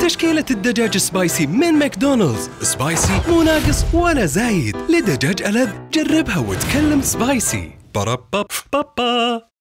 تشكيلة الدجاج سبايسي من ماكدونالدز، سبايسي مو ناقص ولا زايد. لدجاج ألذ جربها وتكلم سبايسي.